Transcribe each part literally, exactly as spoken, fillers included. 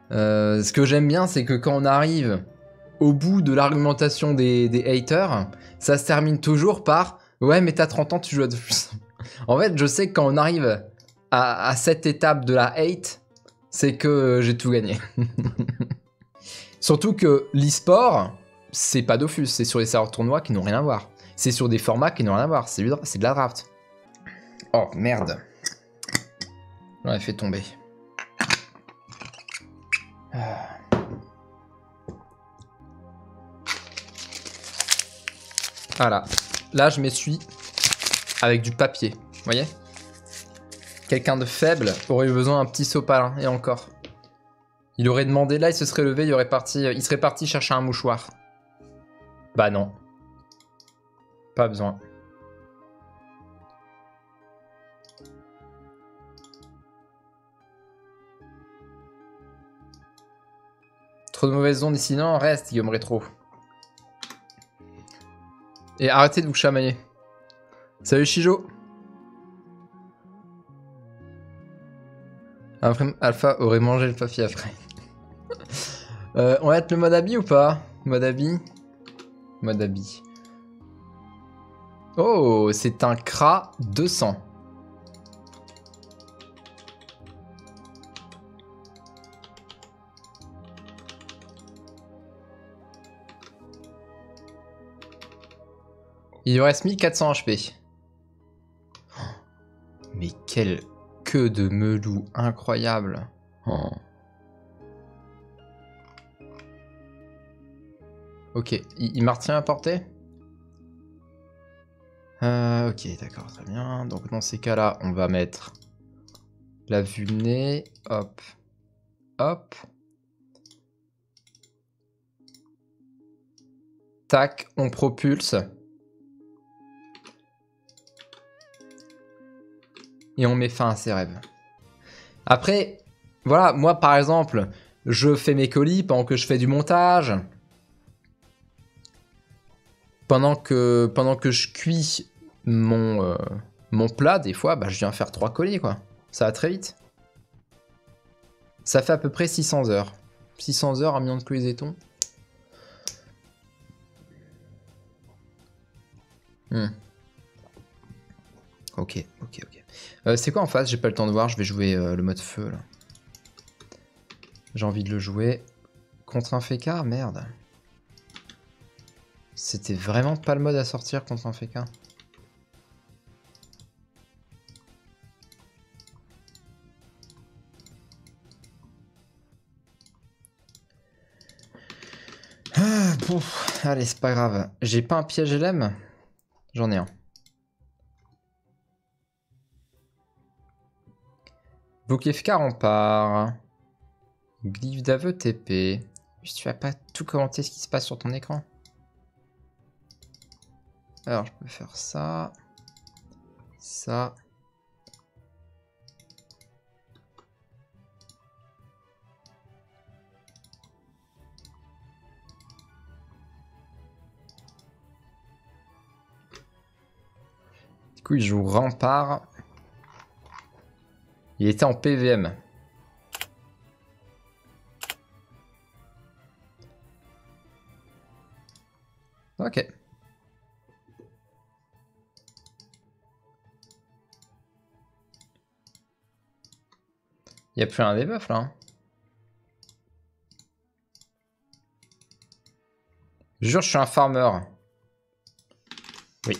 Euh, ce que j'aime bien, c'est que quand on arrive au bout de l'argumentation des, des haters, ça se termine toujours par « Ouais, mais t'as trente ans, tu joues à plus ». En fait, je sais que quand on arrive à, à cette étape de la hate, c'est que j'ai tout gagné. Surtout que l'e-sport, c'est pas Dofus, c'est sur les serveurs tournois qui n'ont rien à voir. C'est sur des formats qui n'ont rien à voir, c'est de la draft. Oh merde. J'en ai fait tomber. Voilà. Là, je m'essuie avec du papier. Vous voyez? Quelqu'un de faible aurait eu besoin d'un petit sopalin, et encore. Il aurait demandé, là, il se serait levé, il, aurait parti, il serait parti chercher un mouchoir. Bah non. Pas besoin. Trop de mauvaises ondes ici, non, reste, Guillaume Rétro. Et arrêtez de vous chamailler. Salut Shijo. Alpha aurait mangé le papier après. euh, on va être le mode habit ou pas? Mode habit. Mode habit. Oh, c'est un C R A deux cents. Il lui reste mille quatre cents H P. Mais quelle queue de melou incroyable. Oh. Ok, il, il m'a retenu à portée. euh, Ok, d'accord, très bien. Donc dans ces cas-là, on va mettre la vue nez. Hop. Hop. Tac, on propulse. Et on met fin à ses rêves. Après, voilà, moi par exemple, je fais mes colis pendant que je fais du montage. Pendant que, pendant que je cuis mon, euh, mon plat, des fois, bah, je viens faire trois colis, quoi. Ça va très vite. Ça fait à peu près six cents heures. six cents heures, un million de colis et ton. Hmm. Ok, ok, ok. Euh, c'est quoi en face? J'ai pas le temps de voir, je vais jouer euh, le mode feu, là. J'ai envie de le jouer. Contre un fécard? Merde. C'était vraiment pas le mode à sortir contre un fécard. Ah, bon. Allez, c'est pas grave. J'ai pas un piège L M? J'en ai un. Bouclier F K rempart. Glyphe d'aveu T P. Juste, tu vas pas tout commenter ce qui se passe sur ton écran. Alors, je peux faire ça. Ça. Du coup, il joue rempart. Il était en P V M. Ok. Il n'y a plus un debuff là. Hein. Jure, je suis un farmer. Oui.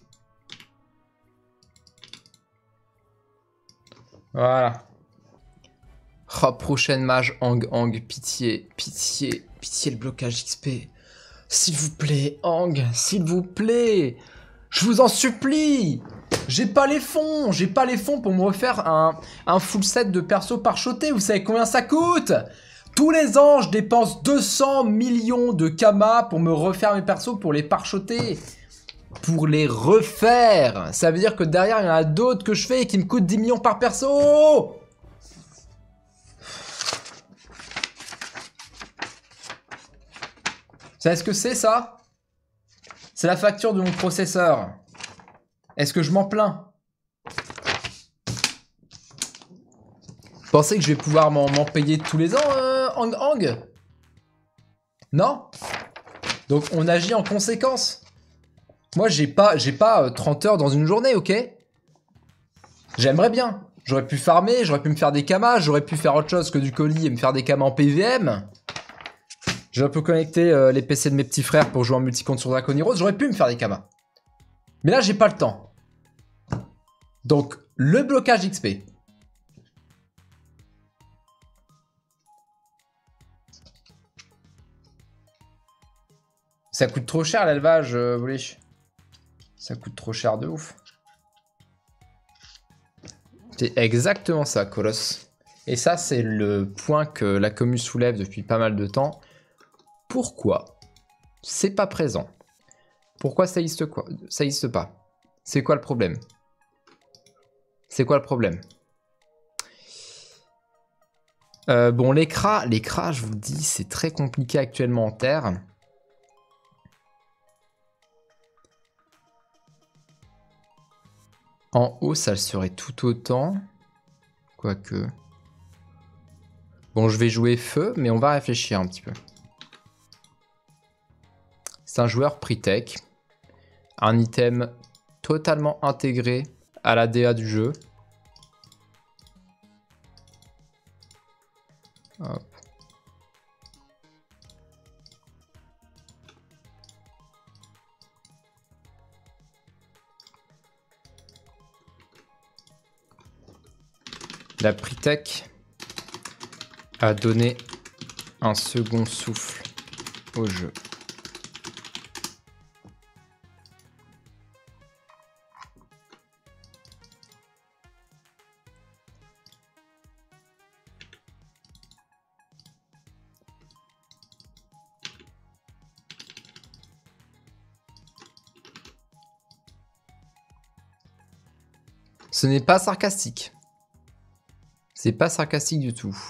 Voilà. Oh, prochaine mage, Ang, Ang, pitié, pitié, pitié le blocage X P. S'il vous plaît, Ang, s'il vous plaît. Je vous en supplie. J'ai pas les fonds, j'ai pas les fonds pour me refaire un, un full set de perso parchoté. Vous savez combien ça coûte? Tous les ans, je dépense deux cents millions de Kama pour me refaire mes persos, pour les parchoter. Pour les refaire. Ça veut dire que derrière, il y en a d'autres que je fais et qui me coûtent dix millions par perso. Vous savez ce que c'est, ça? C'est la facture de mon processeur. Est-ce que je m'en plains? Pensez que je vais pouvoir m'en payer tous les ans, euh, Hang Hang? Non? Donc on agit en conséquence. Moi j'ai pas, j'ai pas euh, trente heures dans une journée, ok? J'aimerais bien. J'aurais pu farmer, j'aurais pu me faire des kamas, j'aurais pu faire autre chose que du colis et me faire des kamas en P V M. J'aurais pu connecter euh, les P C de mes petits frères pour jouer en multi-compte sur Dragon Heroes, j'aurais pu me faire des kamas. Mais là j'ai pas le temps. Donc le blocage X P. Ça coûte trop cher l'élevage, euh, Bullish. Ça coûte trop cher de ouf. C'est exactement ça, Colosse. Et ça, c'est le point que la commu soulève depuis pas mal de temps. Pourquoi c'est pas présent? Pourquoi ça existe quoi? Ça existe pas? C'est quoi le problème? C'est quoi le problème? euh, Bon, les cras, les cras, je vous le dis, c'est très compliqué actuellement en terre. En haut, ça le serait tout autant. Quoique... Bon, je vais jouer feu, mais on va réfléchir un petit peu. C'est un joueur pre-tech. Un item totalement intégré à la D A du jeu. Hop. La pre-tech a donné un second souffle au jeu. Ce n'est pas sarcastique. C'est pas sarcastique du tout.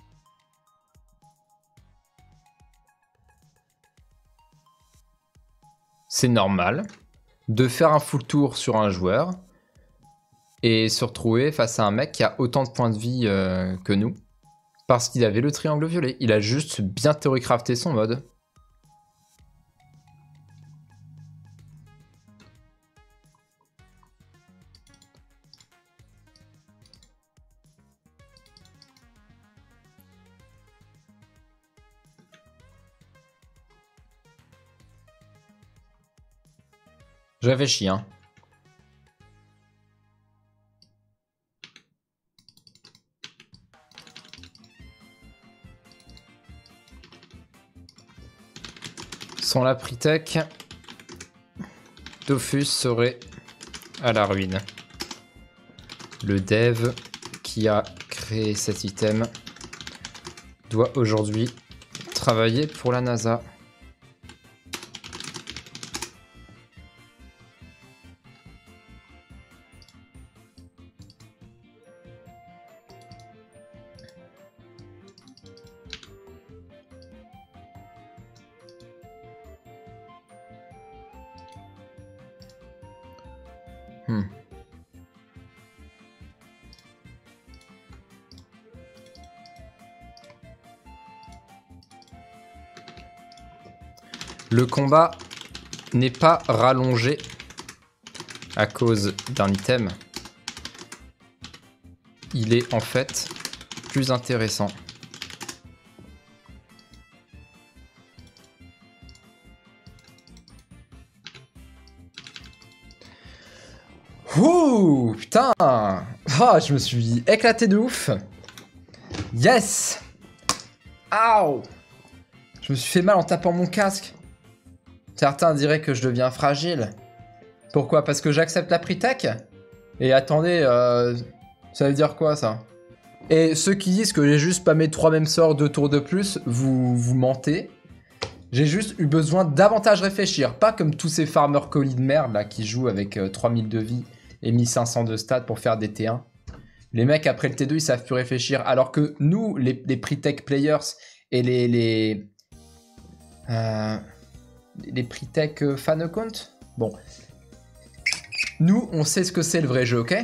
C'est normal de faire un full tour sur un joueur et se retrouver face à un mec qui a autant de points de vie euh, que nous parce qu'il avait le triangle violet. Il a juste bien théorie-crafté son mode. Je réfléchis, hein. Sans la pre-tech, Dofus serait à la ruine. Le dev qui a créé cet item doit aujourd'hui travailler pour la NASA. Hmm. Le combat n'est pas rallongé à cause d'un item. Il est en fait plus intéressant. Ouh, putain. Ah, je me suis éclaté de ouf. Yes. Aouh. Je me suis fait mal en tapant mon casque. Certains diraient que je deviens fragile. Pourquoi? Parce que j'accepte la pre-tech? Et attendez, euh, ça veut dire quoi ça? Et ceux qui disent que j'ai juste pas mes trois mêmes sorts deux tours de plus, vous, vous mentez. J'ai juste eu besoin davantage réfléchir. Pas comme tous ces farmers colis de merde là qui jouent avec euh, trois mille de vie et mille cinq cents de stats pour faire des T un. Les mecs après le T deux ils savent plus réfléchir. Alors que nous, les, les pre-tech players et les... les euh, les pre-tech euh, fan account. Bon. Nous, on sait ce que c'est le vrai jeu, ok?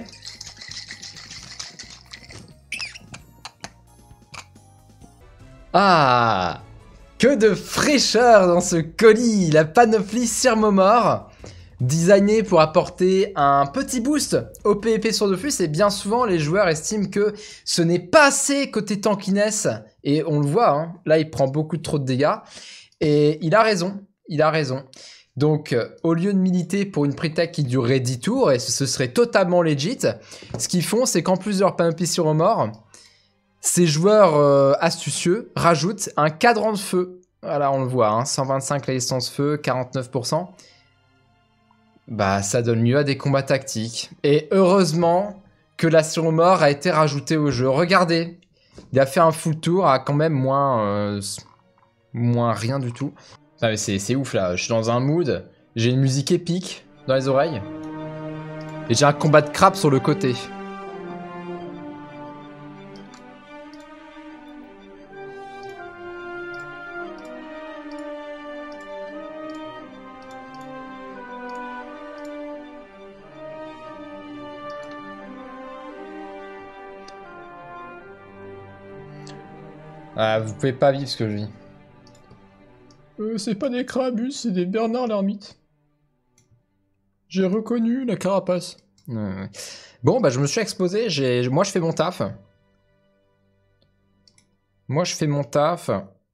Ah, que de fraîcheur dans ce colis. La panoplie Sirmomor, designée pour apporter un petit boost au P V P sur Dofus. Et bien souvent, les joueurs estiment que ce n'est pas assez côté tankiness. Et on le voit, hein, là, il prend beaucoup trop de dégâts. Et il a raison, il a raison. Donc, euh, au lieu de militer pour une pré-tech qui durerait dix tours, et ce serait totalement legit, ce qu'ils font, c'est qu'en plus de leur panoplie Sirmomor, ces joueurs euh, astucieux rajoutent un cadran de feu. Voilà, on le voit, hein, cent vingt-cinq résistance feu, quarante-neuf pour cent. Bah, ça donne lieu à des combats tactiques. Et heureusement que la Sirmomor a été rajoutée au jeu. Regardez, il a fait un full tour à quand même moins, euh, moins rien du tout. Ah, mais c'est ouf là, je suis dans un mood, j'ai une musique épique dans les oreilles. Et j'ai un combat de crabe sur le côté. Ah, vous pouvez pas vivre ce que je vis. Euh, c'est pas des crabus, c'est des Bernard l'ermite. J'ai reconnu la carapace. Ouais, ouais. Bon, bah je me suis exposé, j'ai... moi je fais mon taf. Moi je fais mon taf.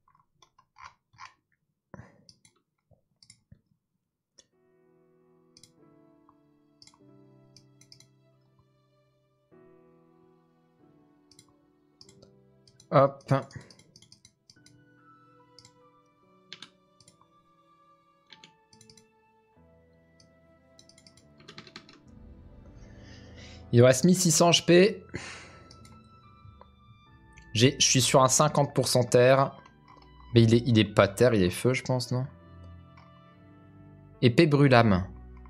Hop. Il reste mille six cents H P. Je suis sur un cinquante pour cent terre. Mais il est, il est pas terre, il est feu, je pense, non? Épée brûlame.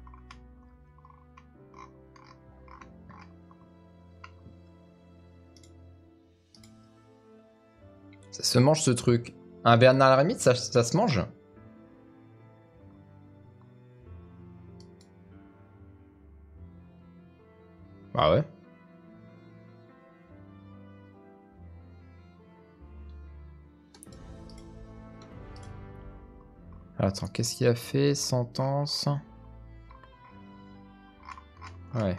Ça se mange ce truc. Un Bernard l'ermite, ça, ça se mange? Ah ouais. Attends, qu'est-ce qu'il a fait? Sentence. Ouais.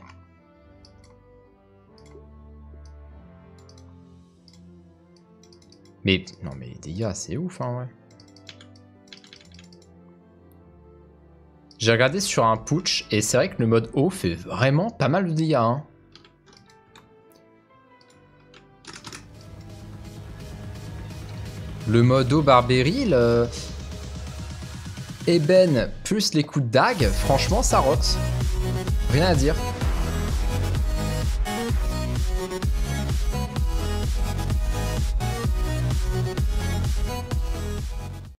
Mais, non mais les dégâts, c'est ouf, hein, ouais. J'ai regardé sur un putsch, et c'est vrai que le mode eau fait vraiment pas mal de dégâts, hein. Le mode eau barbéril, euh... Eben plus les coups de dague, franchement ça rote. Rien à dire.